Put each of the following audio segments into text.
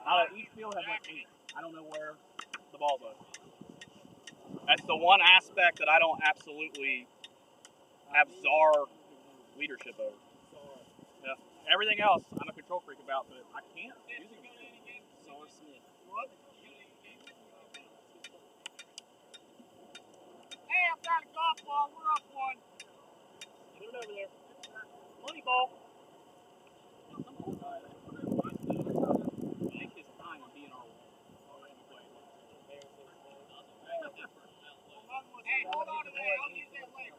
Each field has like 8. I don't know where the ball's at. That's the one aspect that I don't absolutely have czar leadership over. Yeah. Everything else, I'm a control freak about, but I can't. Czar Smith. What? Hey, I've got a golf ball. We're up one. Put it over there. Money ball. Hey, hold on to that. I'll use that later.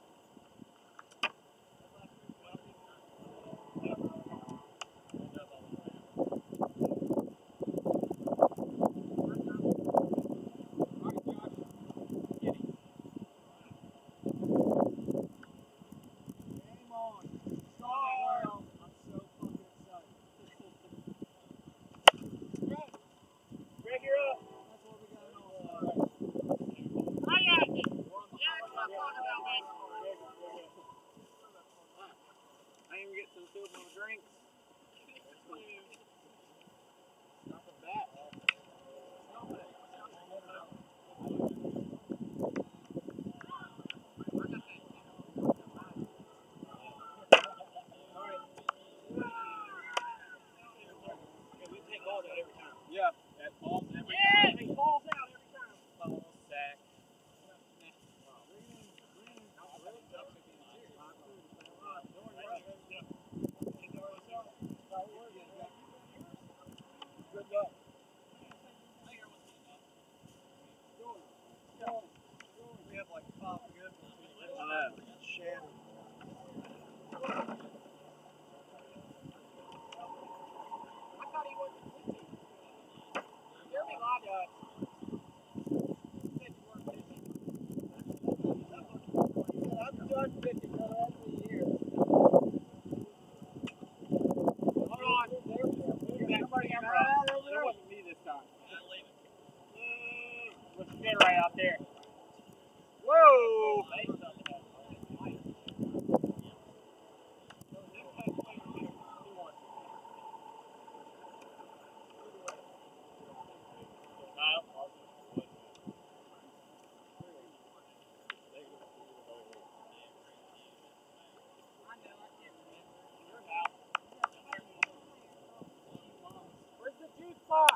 Right out there. Whoa! Where's the juice box?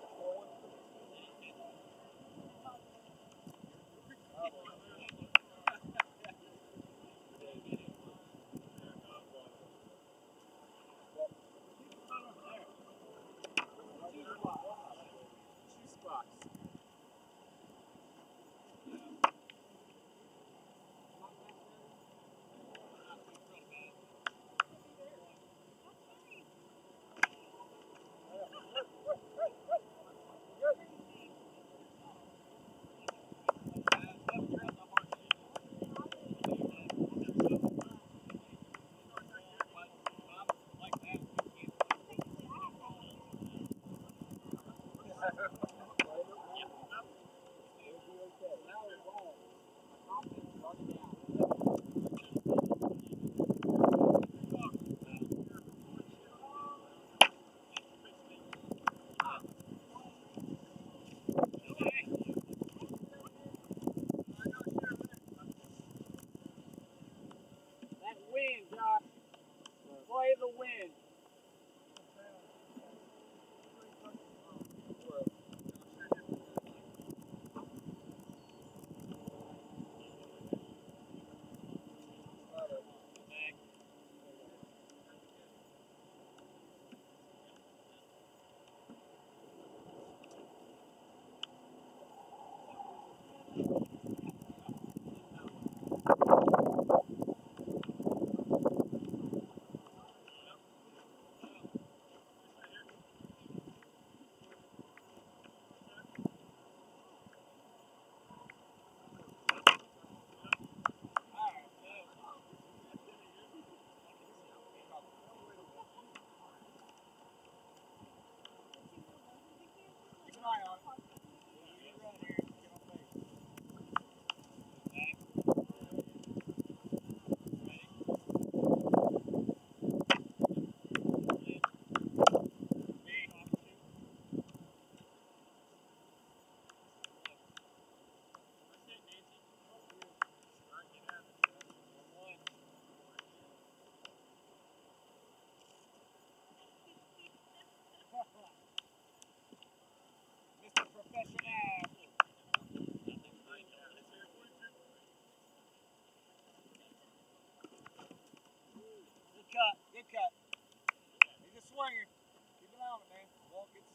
Wind, Josh. Play the wind.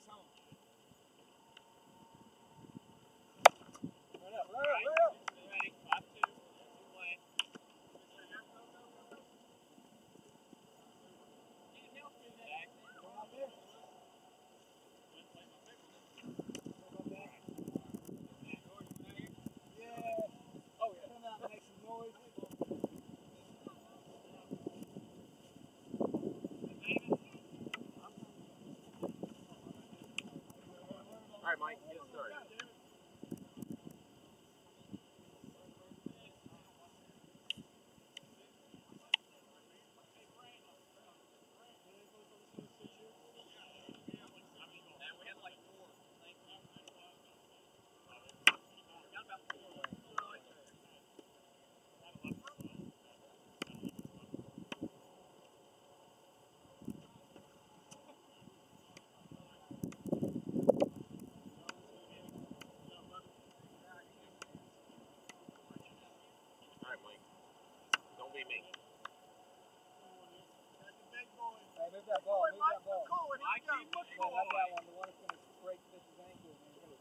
All right, Mike, get started. All right, Mike, don't be mean. Hey, move that ball, move that ball. I keep looking Yeah, that's that one, the one that's going to break Fish's ankle.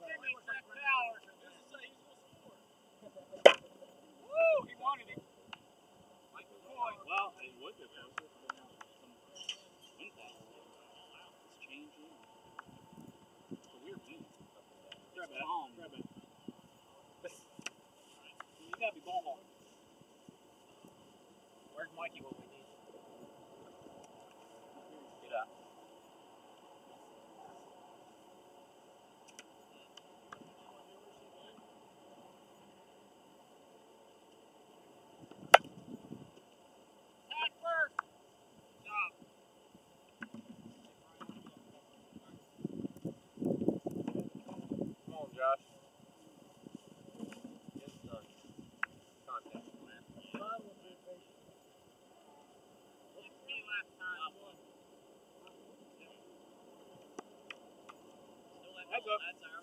Woo! He wanted it. Well, it would be closer. Some wind fast. It's changing. It's a weird wind. Grab it. Grab it. You gotta be ball hawk. Where's Mikey when we need him? Get up. Tag first. Stop. Come on, Josh. Get started. Contact, man. It's me last time. That's up. That's ours.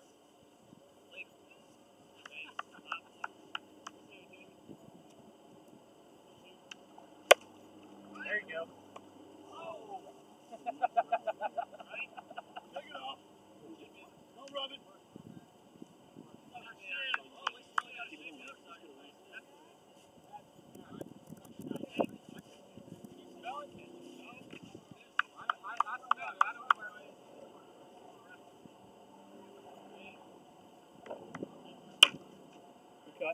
There you go. Oh. Right? Take it off. Don't rub it. Okay.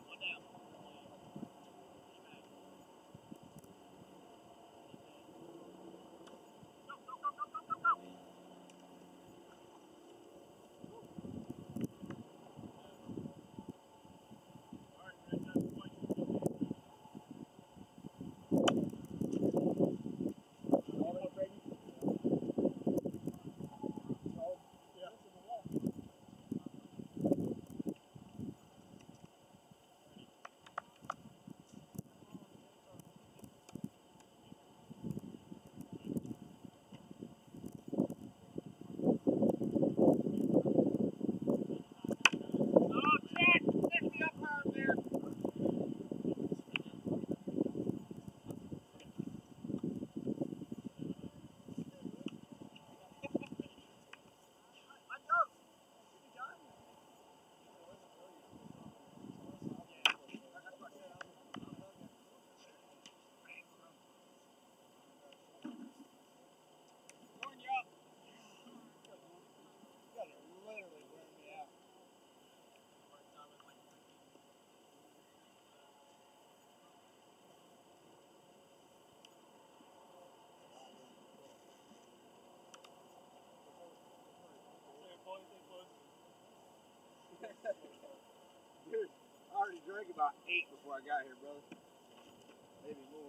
Dude, I already drank about 8 before I got here, brother. Maybe more.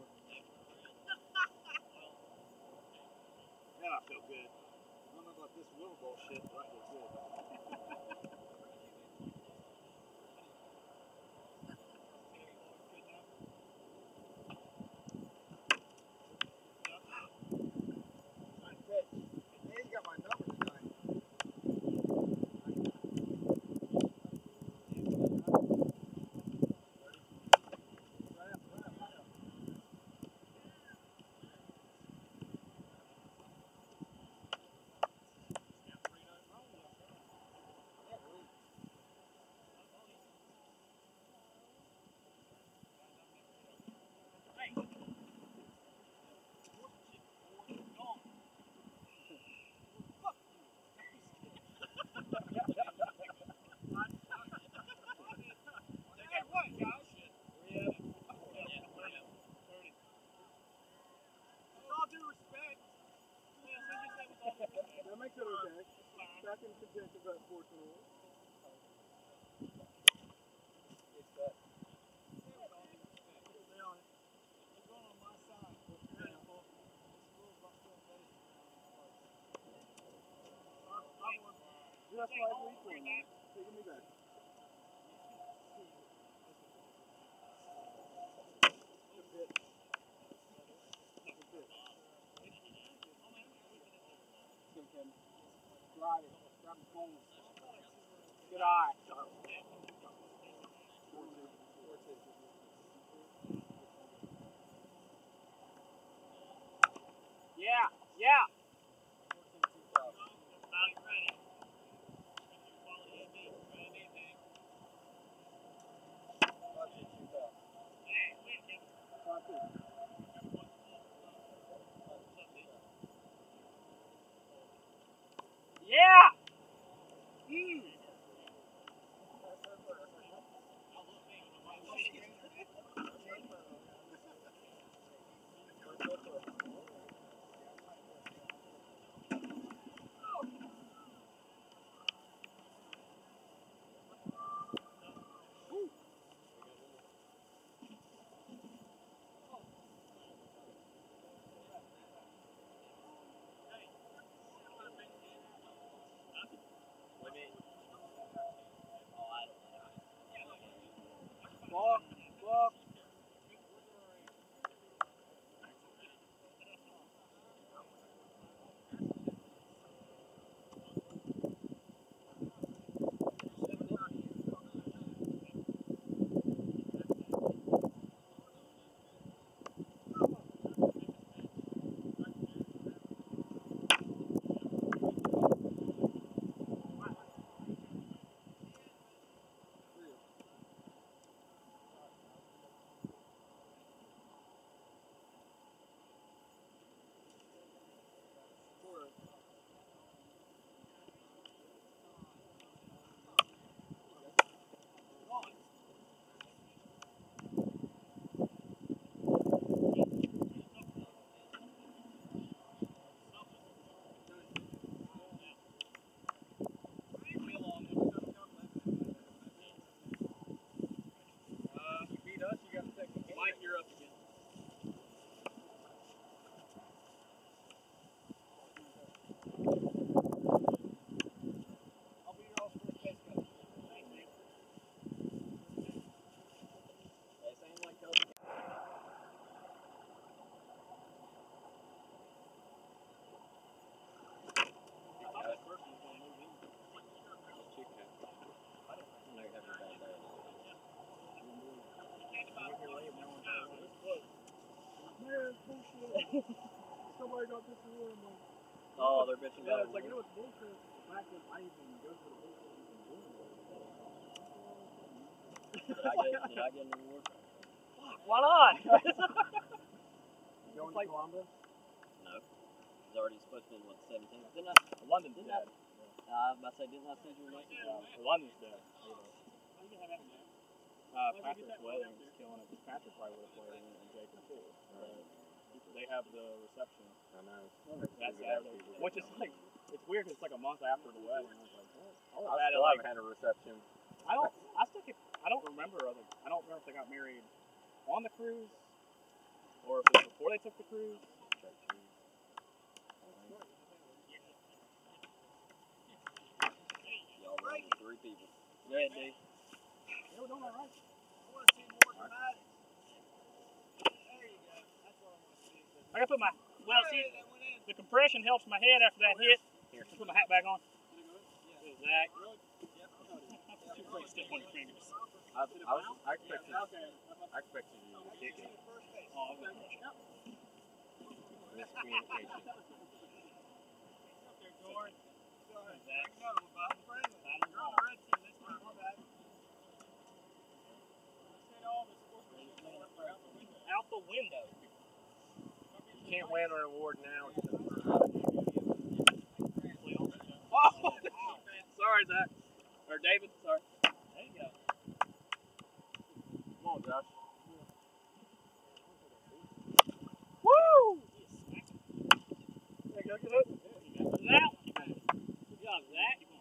Man, I feel good. I don't know about this wheel ball shit, but I feel good. Nice pitch. Hey, you got my number tonight. I can content to bet 421. Just like week one, man. Taking me back. Slide it. Grab the phone. Good eye. Yeah, yeah. Yeah. Walk, walk. Mike, you're up again. I'll be your all first base coach. Thank you. That sounds like coach. I thought that person was going to move in. Man, bullshit. Somebody got this in one, man. Oh, they're bitching Yeah, about it's like, you know what's bullshit? The fact that I even go to the bullshit even doing it. Did I get an award? Why not? You going to Columbus? No. It's already supposed to be, what, 17th? Didn't I? London's Didn't dead. I was about to say, didn't I send you a message? London's dead. Patrick's wedding is killing it. Patrick probably would have played in it, and Jacob too. They have the reception. I know. That's Saturday. Which is like, it's weird because it's like a month after the wedding. I was like, what? I still haven't had a reception. I don't remember if they got married on the cruise or if it was before they took the cruise. Y'all running 3 people. Go ahead, Dave. They were doing all right. I want to see more dramatic. There you go. That's what I want to see. I gotta put my, see, the compression helps my head after that hit. Here, put my hat back on. Zach. Too quick step on your fingers. I expected you to kick it. Oh, okay. Miscommunication. Out the window. You can't win an award now. Oh, sorry, Zach. Or David, sorry. There you go. Come on, Josh. Woo! There you go, get it. Good job, Zach.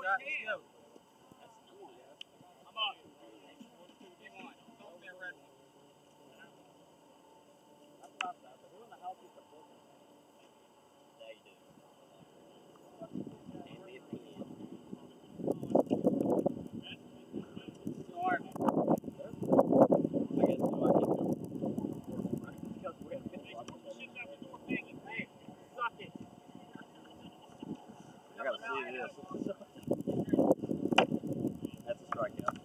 shot. Let's go. I'm up. Get one. Don't be a red one. I gotta see this. That's a strikeout.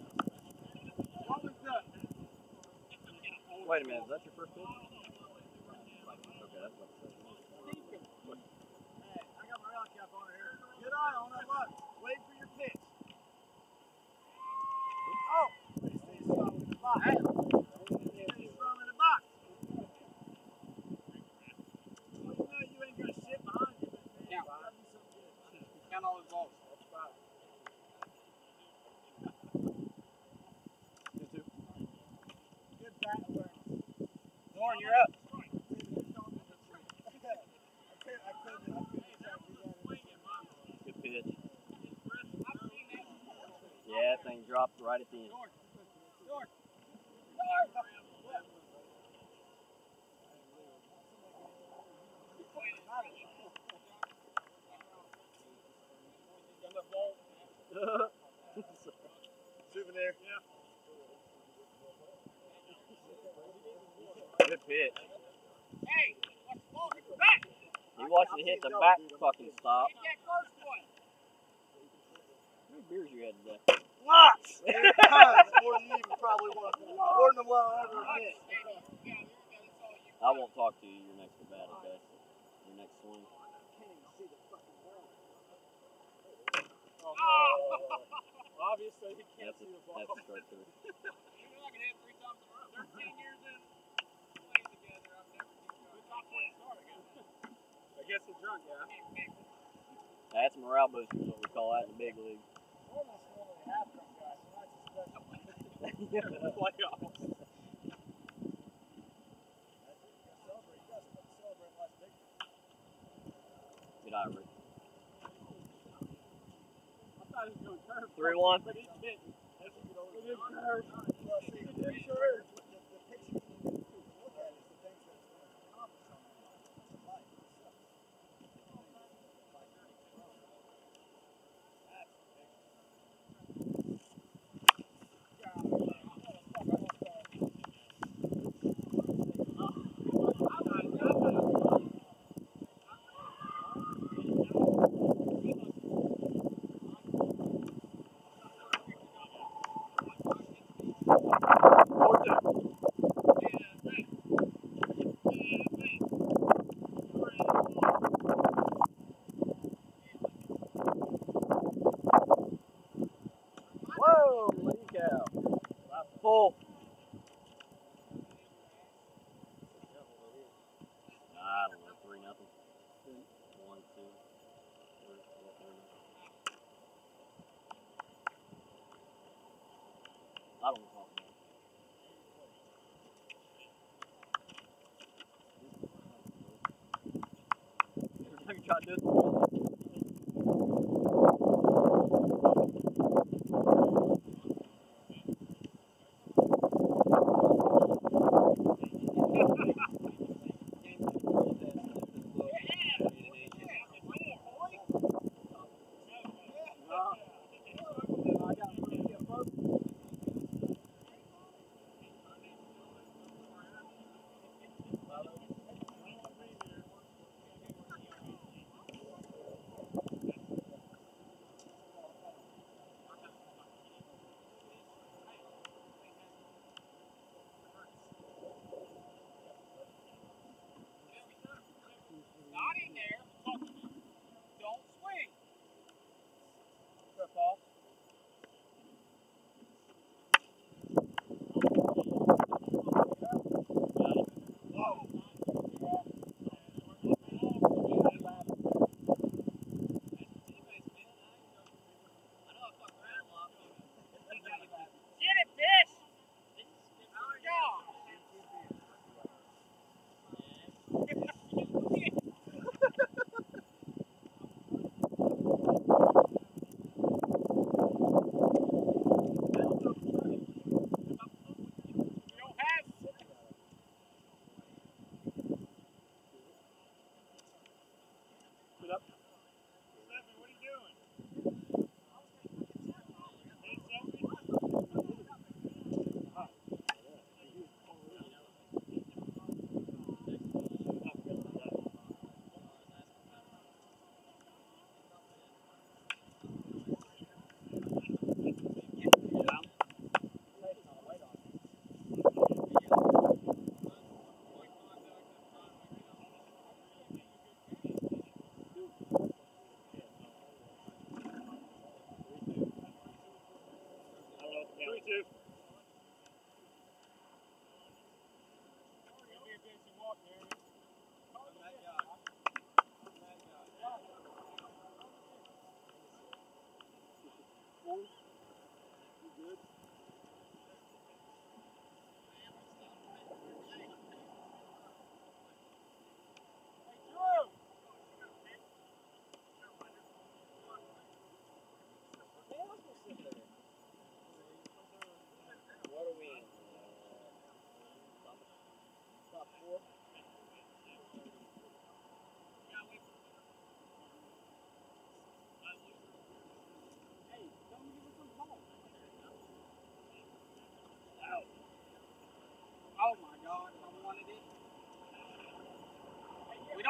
Wait a minute, is that your first pitch? Okay, that's what it says. Hey, I got my rock cap on here. Get on that one. Wait for your pitch. Oh! Stay strong in the box. Stay strong in the box. Well, you know you ain't gonna sit behind you, but man, Yeah. that'd be so good. Count all his balls. That's fine. Good bat awareness. Lauren, you're up. Good pitch. Yeah, that thing dropped right at the end. Souvenir. Good pitch. Hey, watch the ball. Get back. He watched it hit the back fucking stop. Get that first one. How many beers you had today? Lots! Tons! More than you even probably want. More than what I'll ever admit. I won't talk to you your next at bat, okay? Your next swing. Obviously, he can't That's a strike through. You're not gonna hit 3 times in a row. 13 years in playing together, I've never seen you. Top 20 start, I guess. I guess the drunk guy. That's morale booster, is what we call that in the big league. Almost normally half drunk guy, so that's a special. Playoffs. Good eye, Rick. 3-1. Whoa, holy cow. Full. I don't know, 3-0. 1, 2, 3, 4. I don't talk about it. Every time you try to do it,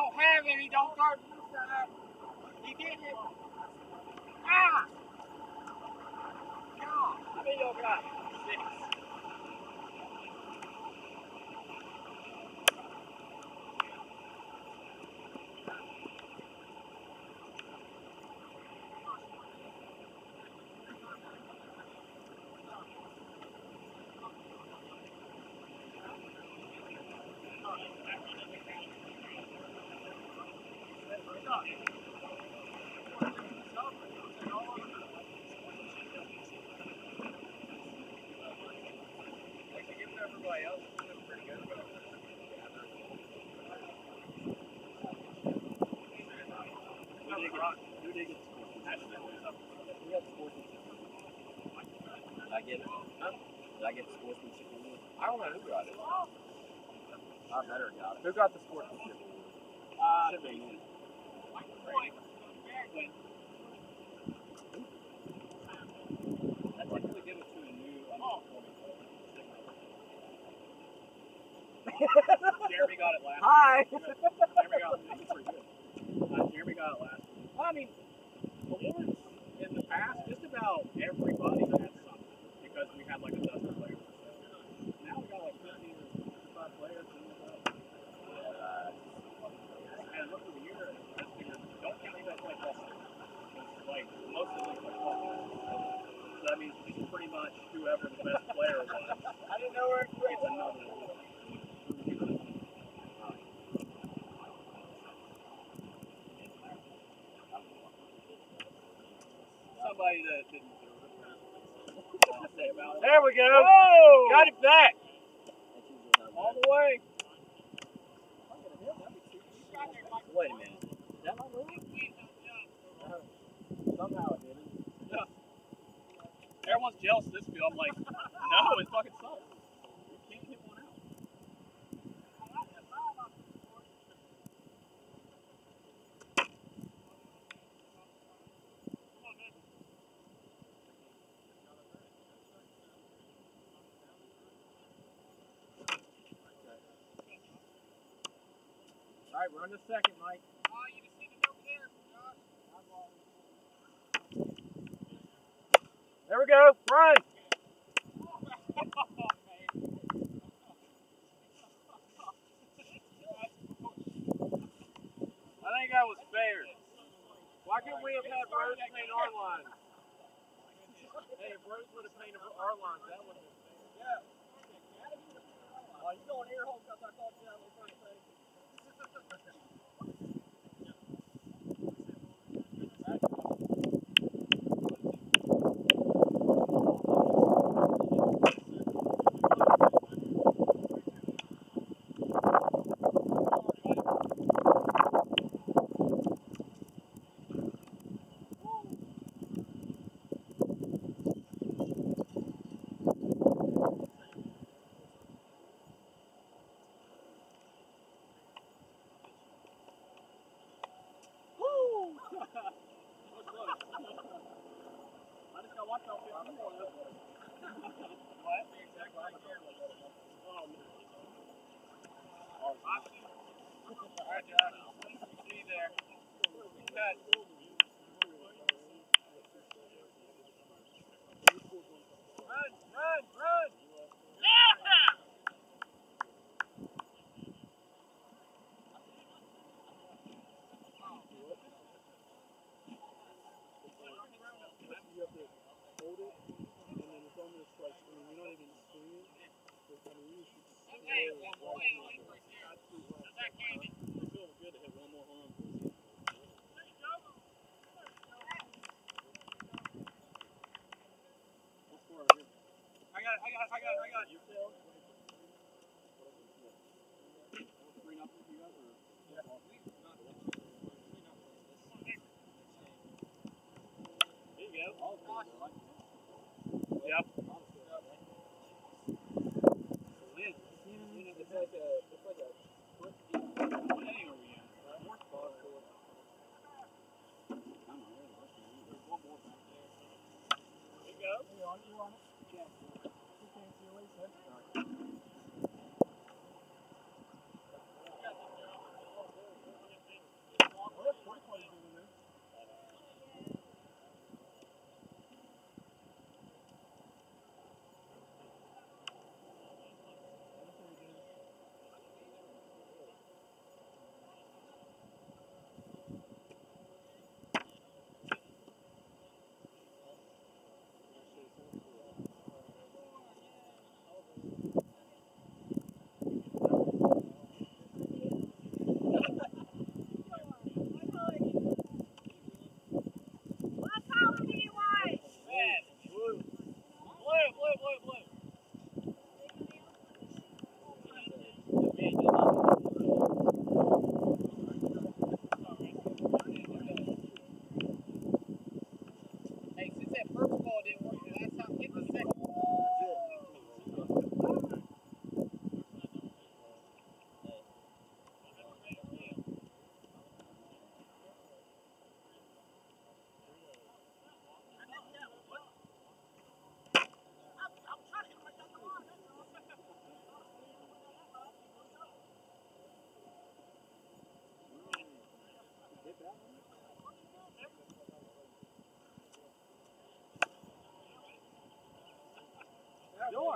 don't have any, don't start this side. You get it? Ah! God. How many y'all got? 6. Everybody else is doing pretty good. Who did get the score? We got the sportsmanship. Did I get it? Huh? Did I get the sportsmanship award? I don't know who got it. I better got it. Who got the sportsmanship award? Should be me. I typically give it to a new Jeremy got it last Hi! Jeremy got it last week. Well, I mean, awards in the past, just about everybody had something because we had like a dozen players. Now we got like 50 or 55 players. And look at the year, don't count that play ball. Like most of them play ball. So that means it's pretty much whoever the best player was. I didn't know where it was. It's another award. Somebody that didn't say about it. There we go! Oh! Got it back! All the way. Wait a minute. Is that my move? Somehow it didn't. Yeah. Everyone's jealous of this field. I'm like, no, it fucking sucks. You can't hit one out. All right, run to second, Mike. You just see it over there, Josh. There we go. Run! I think that was fair. Why couldn't we have had Rose paint our lines? Hey, if Rose would have painted our lines, that would have been fair. Yeah. Oh, you going air hole because I thought you had the first thing. Alright, Josh. See you there. Cut. Run, run, run! I got it. There you go. Yep. It's like a foot deep. Fourth ball court. There you go.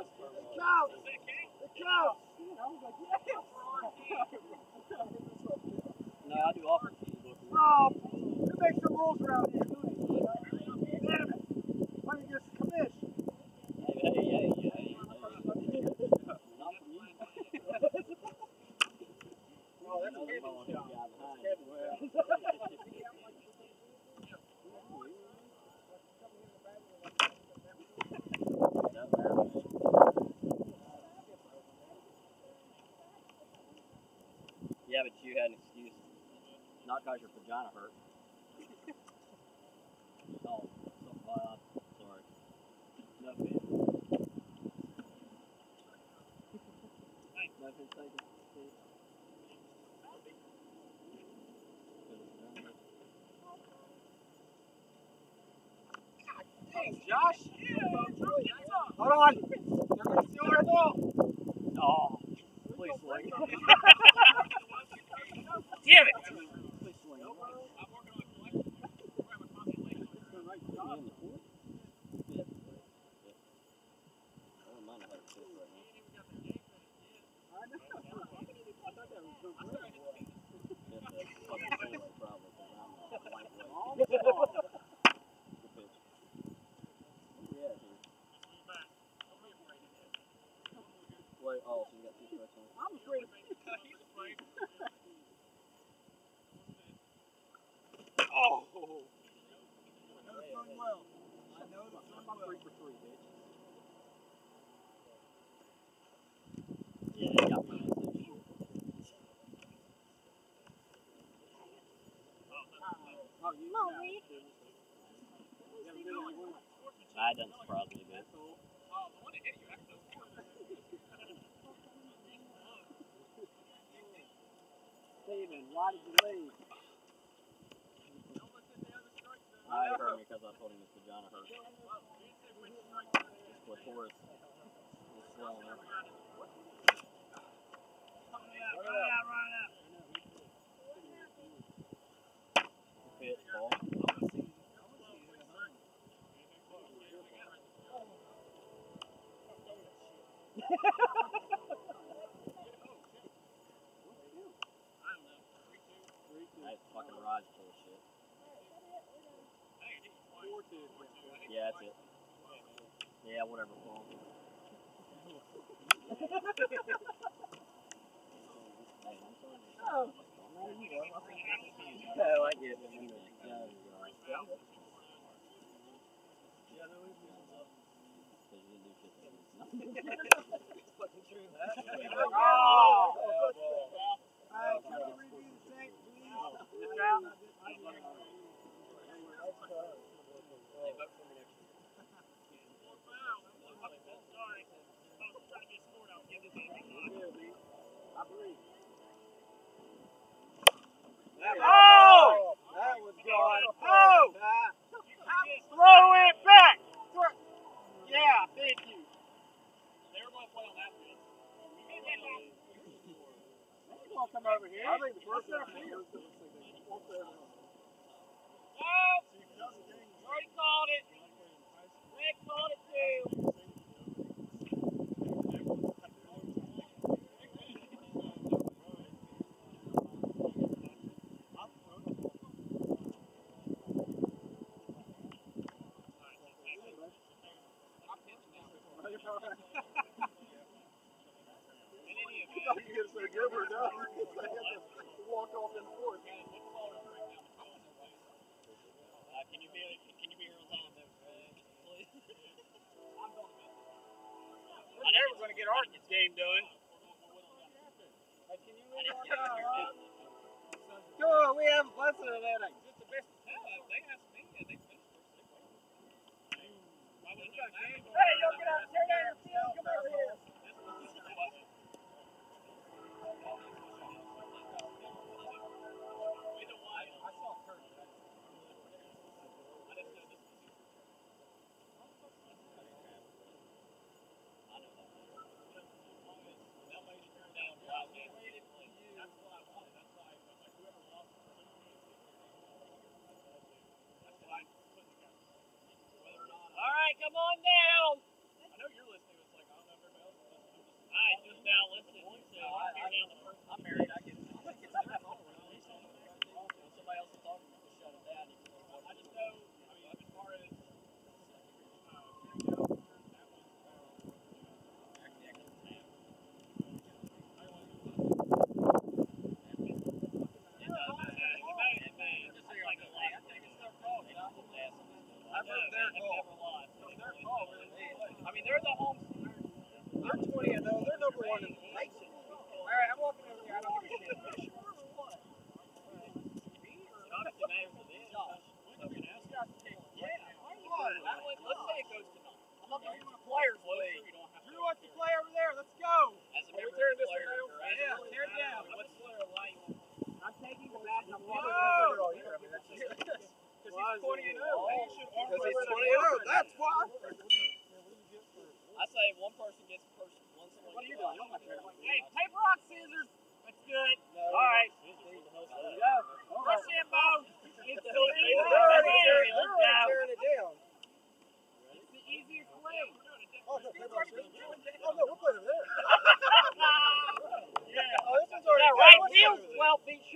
counts! It counts! No, I do offense. Oh, you make some rules around here. Damn it. Let me just commish. Hey. Not from you. Oh, that's a Kevin's job. Yeah, but you had an excuse. Not because your vagina hurt. Oh, sorry. No offense. No offense taken. Hey, Josh. Hold on. You're going to steal our ball. Oh, please swing. Damn it! Please swing. Wait, oh, so you got 2 strikes on. I'm afraid of Oh! That was going well. I know that I'm 3 for 3, bitch. Yeah, you got me. That doesn't surprise me a bit. Steven, why did you leave? I heard me because I told him his vagina hurt. With Horace was swelling up. Pitch, ball. That fucking ride's full of shit. Yeah, that's it. Yeah, whatever. Oh, I get it. Oh! Hey, can you review the tank, please? Oh! That was gone. Oh! Throw it back! Yeah, thank you. They were going to play on that field. He's going to come over here. I think the first one was Oh! Already called it. Greg called it too. walk off in fourth. Can you be here on time, though, please? I never going to get our game done. Come on, we have less than an inning. Just the best. No, they asked me, and they finished Hey, y'all get out, tear down your field, come over here. All right, come on down. I know you're listening. It's like, I don't know if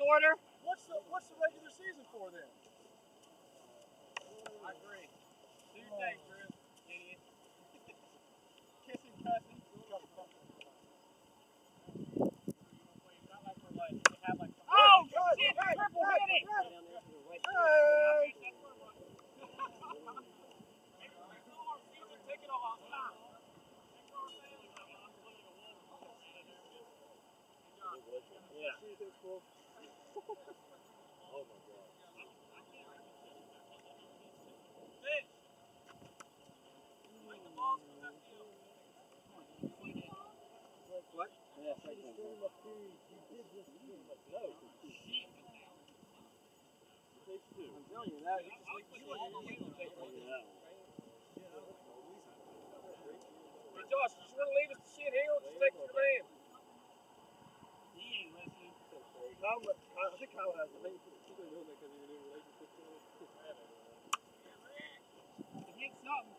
order. What's the regular season for then? I agree. Do your thing, Chris. Idiot. Kissing, cussing. Oh, Hey, shit! hey, Purple hey, hit it! Hey! Take it off. Stop. What? Yeah, I'm telling you that. Hey, Josh, you want to leave us to shit here or just take your man? He ain't listening. I think Kyle has. I think he's been doing that because he's in a new relationship. To get something.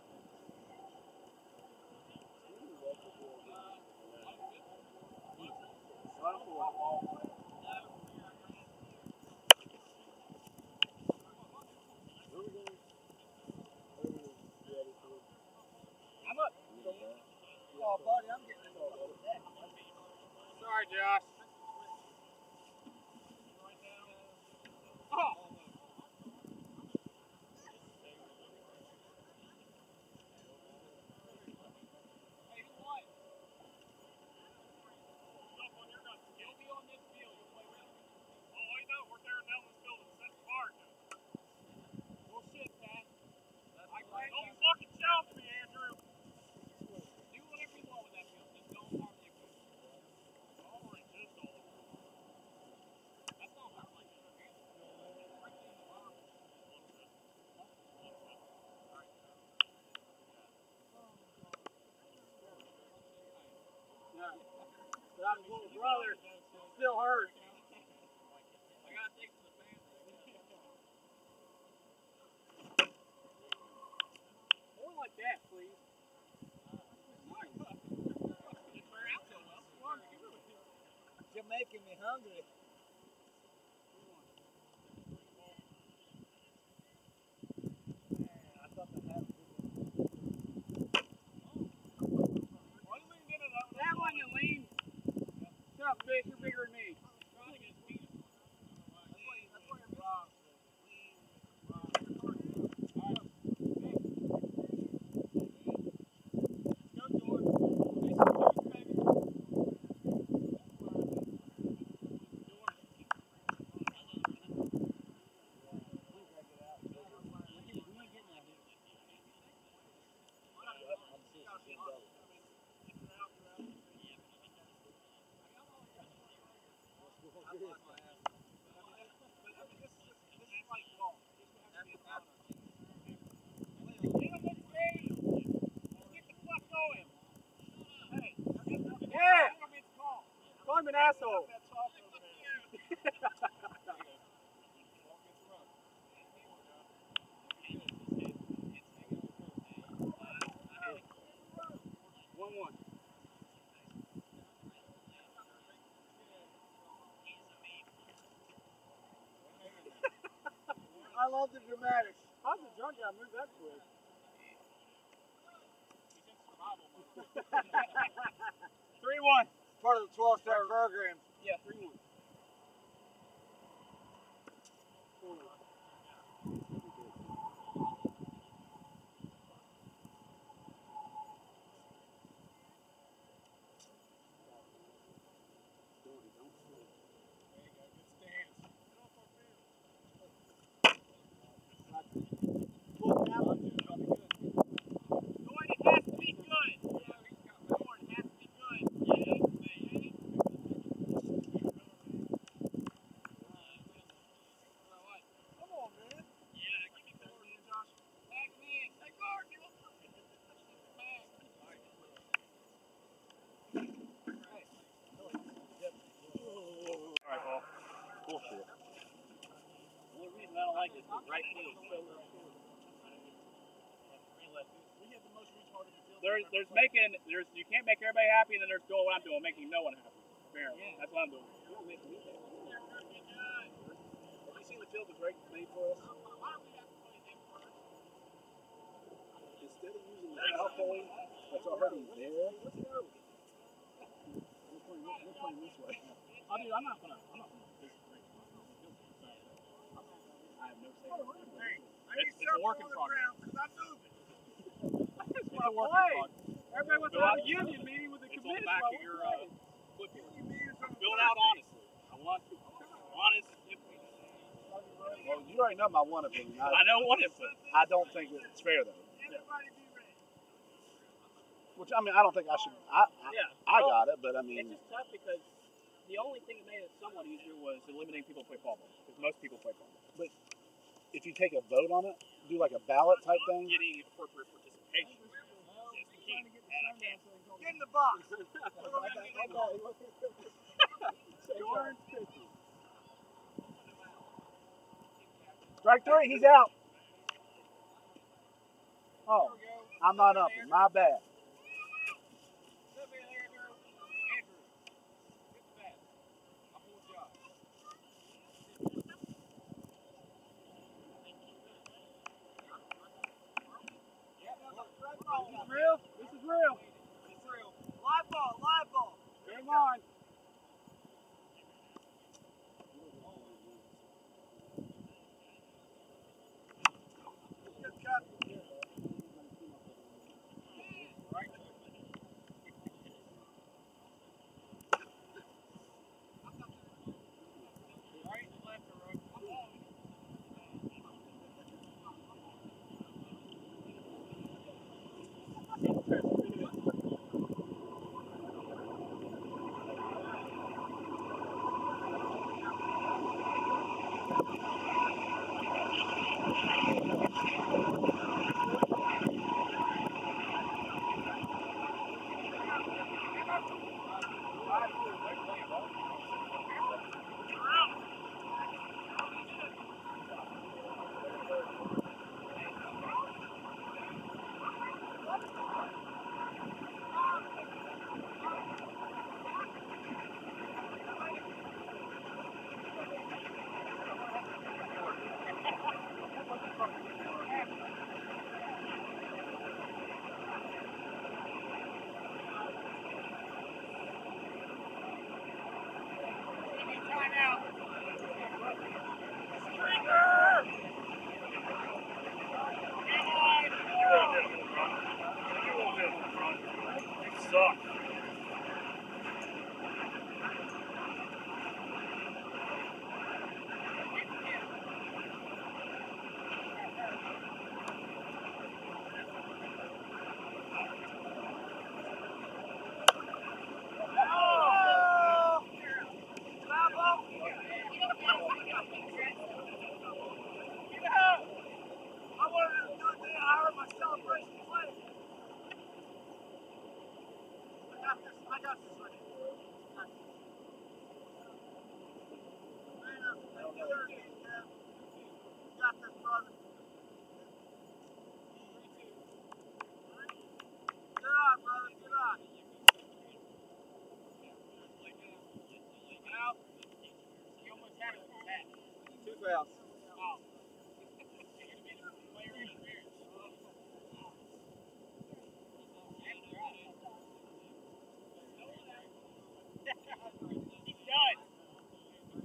I'm up. Oh, buddy, I'm getting it all. Sorry, Josh. Oh. Hey, who won? You'll be on this field. You'll play with him. Oh, I know. We're tearing down this field and setting fire to it. Bullshit, Pat. Don't fucking shout to me, Andrew. Do whatever you want with that field. Just don't harm the equipment. All right, just all. That's not hard like that. But I'm his little brother. Still hurt. I gotta take to the family. More like that, please. Didn't wear out so well. You're making me hungry. I thought that had Why you lean into that one? That one you lean. Shut up, fish. You're bigger than me. Trying to get his penis. That's why you're wrong. Yeah! Call him an asshole. I love the dramatics. How's the drunk guy move that quick? 3-1. Part of the 12-step program. Yeah, 3-1. Bullshit. The only reason I don't like it is because right field is so There's you can't make everybody happy, and then there's doing what I'm doing, making no one happy. Apparently. That's what I'm doing. instead of using the foul pole that's already there, we're playing this way. I'm not gonna disagree. I have no say. It's a work in progress. Because I'm moving. It's a work in progress. Everybody wants to have a union meeting with the It's on the committee. back of your clipboard. Fill it out honestly. I want honest input. Well, you already know my one opinion. I know one input. I don't think it's fair though. Everybody be ready. Which I mean, I don't think I should. I got it, but I mean, It's just tough because the only thing that made it somewhat easier was eliminating people who play ball because most people play ball. if you take a vote on it, do like a ballot type thing. Getting appropriate participation is the key. And I can't. Get in the box. Strike three, he's out. Oh, I'm not up. My bad. Real? This is real. Live ball, live ball. Game on. Good cut. Suck. I wanted to do it today. I heard my celebration play. I got this right here. Man up, man, get her in, Kev. You got this, brother. Get on, brother, get on. Out. You almost had it with that. 2 fouls. Oh. He's done.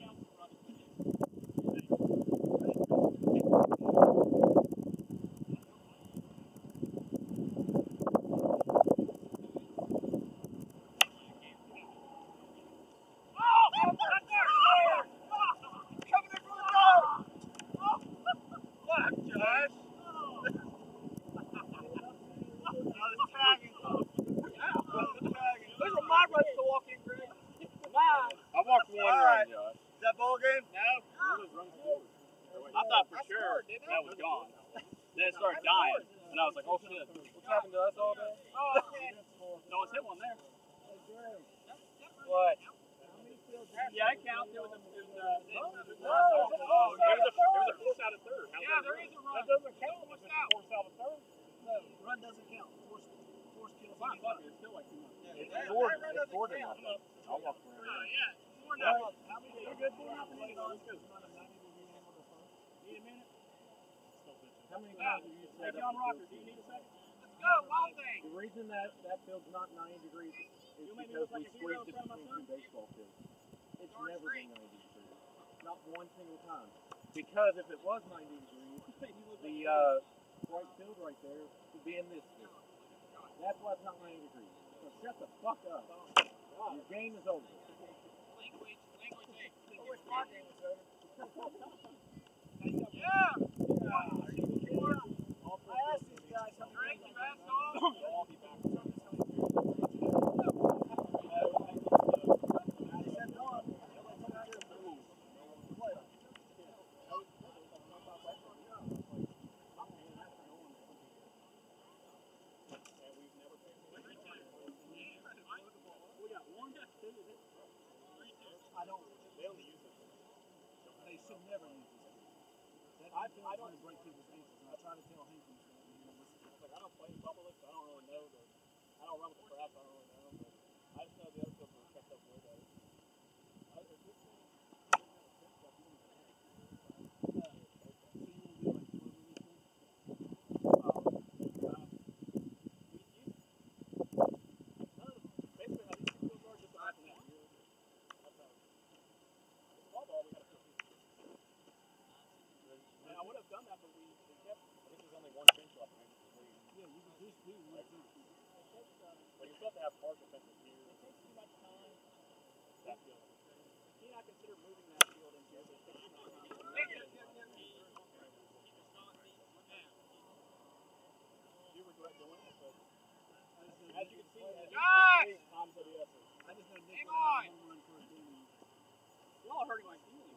I walked one run, Josh. Is that ball game? No. I thought for sure that was gone. Then it started dying, and I was like, oh shit. What's happened to us all day? No one's hit one there. What? Yeah, it counts. It was a Force out of third. Yeah, there is a run. That doesn't count. What's that? Force out of third. No, run doesn't count. Force kills. Fine, fuck it. It's still like 2 months. It's four to nothing. I'll walk one. Yeah, 4-0. You're good for nothing. Need a minute? How many times have you Hey, set John up? Rocker, do you need a second? Let's go, Wild Thing. The reason that field's not 90 degrees is You make me because look like we a hero squeezed in it front of my between son? two baseball fields. It's never been 90 degrees. Not one single time. Because if it was 90 degrees, the white field right there would be in this field. That's why it's not 90 degrees. So shut the fuck up. Your game is over. Language, hey. Yeah! I asked these guys how Drink, you asshole. They should never use this. I don't break people's ankles, and I try to tell Hank and Like, I don't play in public, so I don't really know. I don't run with the crap, I don't really know. But I just know the other people are kept up with it. As you can see, Josh! Tom's of the essence. I just know Hang on. Y'all are hurting my feelings.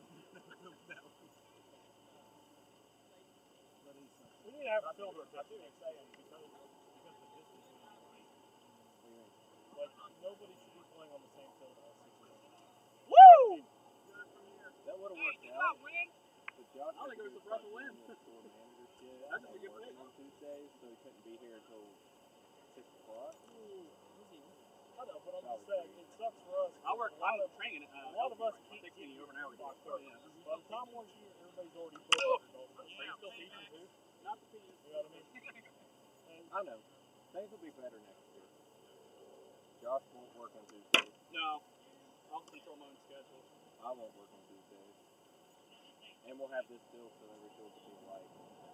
We need to have a filter. I see what you're saying because the distance is right. Like nobody should be playing on the same field all season. Woo! That would have Hey, worked you out. got win? But Josh I think it was a breath of wind. That's a good pick. On Tuesdays, so he couldn't be here until 6 o'clock. I know, but I'm just saying it sucks for us. I work. I'm training. A lot of us can't 16 over an hour. By the time one's here, everybody's already booked. Are you still teaching too? Not the team. You know what I mean? I know. Things will be better next year. Josh won't work on Tuesdays. No, I'll control my own schedule. I won't work on Tuesdays. And we'll have this bill so every field will be alike.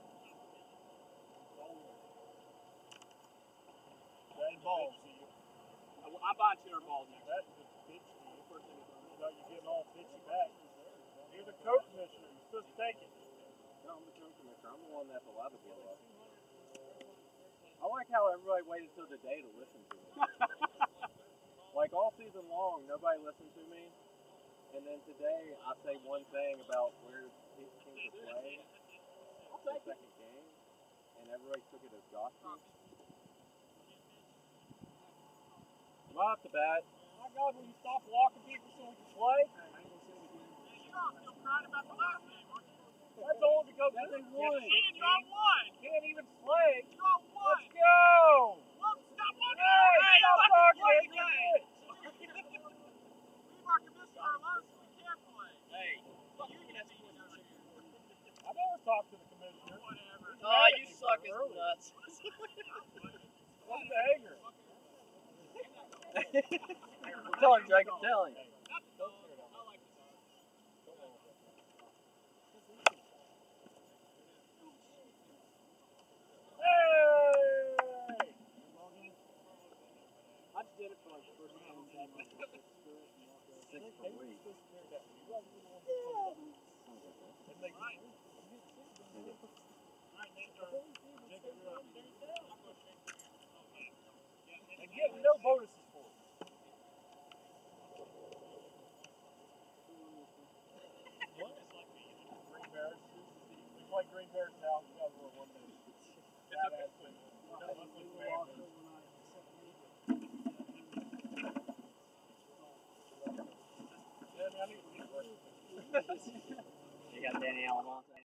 That balls. I'm buying 200 balls next. That is a bitch. You're getting all bitchy back. You're the co-commissioner. You're supposed to take it. No, I'm the co-commissioner. I'm the one that's allowed to blow up. I like how everybody waited till the day to listen to me. Like all season long, nobody listened to me. And then today, I say one thing about where teams are playing. The second game, and everybody took it as gospel. Right off the bat, My God, will you stop walking people so we can play? You all still crying about the last game, aren't you? That's all because That's they a won. win. And you all won. Can't even play. You all won. Let's go. Well, stop walking. Hey, stop fucking talking. play the You're game. bitch. Leave our commissioner alone so we can play. Hey, You can have I never talked to the commissioner. whatever. Oh, you suck his nuts. What's the hanger? tell him, Jake, I'm telling you. Hey! I just did it for like the first time. 6 per week. And get no bonuses for it. Green Bears. We play Green Bears now. We got to one day. Badass thing. You got Danny Allen on?